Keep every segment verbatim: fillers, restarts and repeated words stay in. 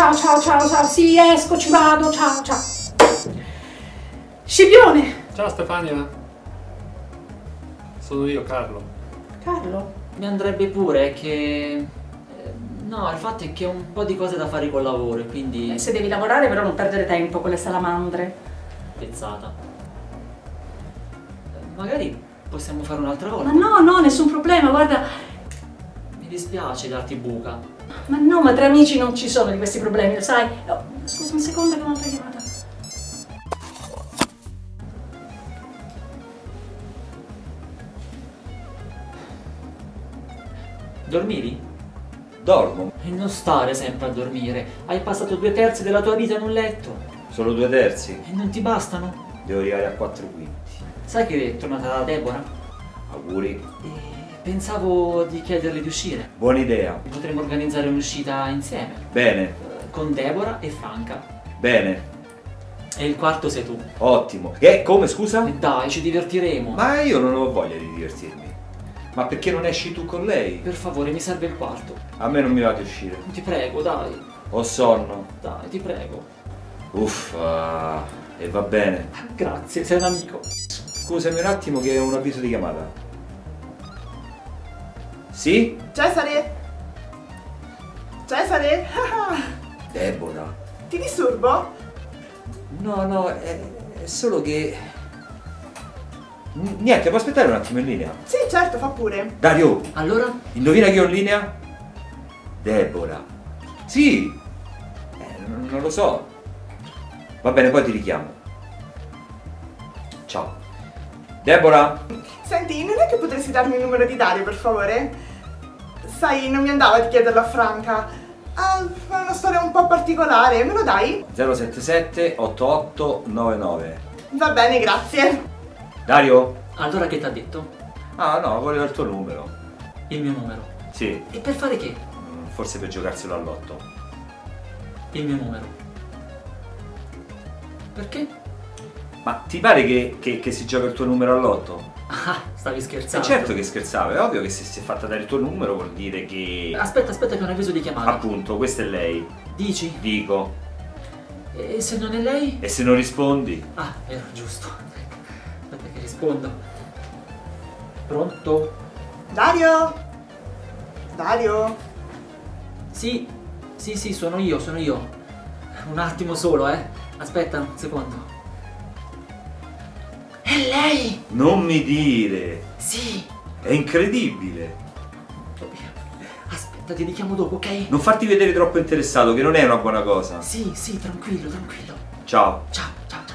ciao, ciao, ciao, ciao, sì, esco, ci vado, ciao, ciao. Scipione! Ciao Stefania. Sono io, Carlo. Carlo? Mi andrebbe pure che... No, il fatto è che ho un po' di cose da fare col lavoro e quindi... Eh, se devi lavorare però non perdere tempo con le salamandre. Pezzata. Magari possiamo fare un'altra volta. Ma no, no, nessun problema, guarda. Mi dispiace darti buca. Ma no, ma tra amici non ci sono di questi problemi, lo sai? Oh, scusa un secondo che ho un'altra chiamata. Dormivi? Dormo. E non stare sempre a dormire. Hai passato due terzi della tua vita in un letto. Solo due terzi. E non ti bastano? Devo arrivare a quattro quinti. Sai che è tornata Deborah? Auguri. E pensavo di chiederle di uscire. Buona idea. Potremmo organizzare un'uscita insieme. Bene. eh, Con Deborah e Franca. Bene. E il quarto sei tu. Ottimo. E come, scusa? E dai, ci divertiremo. Ma io non ho voglia di divertirmi. Ma perché non esci tu con lei? Per favore, mi serve il quarto. A me non mi va di uscire. Ti prego, dai. Ho sonno. Dai, ti prego. Uffa. E va bene. Grazie, sei un amico. Scusami un attimo che ho un avviso di chiamata. Sì? Cesare? Cesare? Deborah. Ti disturbo? No, no, è, è solo che... N- Niente, puoi aspettare un attimo in linea? Sì, certo, fa pure. Dario, Allora? indovina chi ho in linea? Deborah. Sì. Eh, non, non lo so. Va bene, poi ti richiamo. Ciao. Deborah? Senti, non è che potresti darmi il numero di Dario, per favore? Sai, non mi andava di chiederlo a Franca. Ha una storia un po' particolare, me lo dai? zero sette sette otto otto nove nove. Va bene, grazie. Dario? Allora che ti ha detto? Ah no, volevo il tuo numero. Il mio numero. Sì, E per fare che? mm, forse per giocarselo all'otto. Il mio numero. Perché? Ma ti pare che, che- che si gioca il tuo numero all'otto? Ah, stavi E scherzando. certo che scherzavo, è ovvio che se si è fatta dare il tuo numero vuol dire che... Aspetta, aspetta che ho un avviso di chiamata. Appunto, questa è lei. Dici? Dico. E se non è lei? E se non rispondi? Ah, era giusto. Aspetta che rispondo. Pronto? Dario? Dario? Sì, sì, sì, sono io, sono io. Un attimo solo, eh. Aspetta un secondo. È lei! Non mi dire! Sì! È incredibile! Aspetta, ti richiamo dopo, ok? Non farti vedere troppo interessato, che non è una buona cosa. Sì, sì, tranquillo, tranquillo. Ciao. Ciao, ciao, ciao.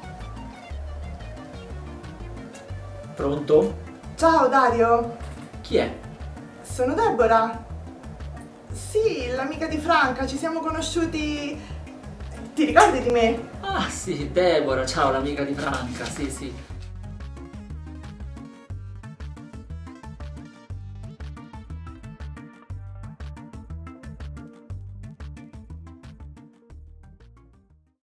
Pronto? Ciao, Dario. Chi è? Sono Deborah. Sì, l'amica di Franca, ci siamo conosciuti... Ti ricordi di me? Ah, sì, Deborah, ciao, l'amica di Franca, sì, sì.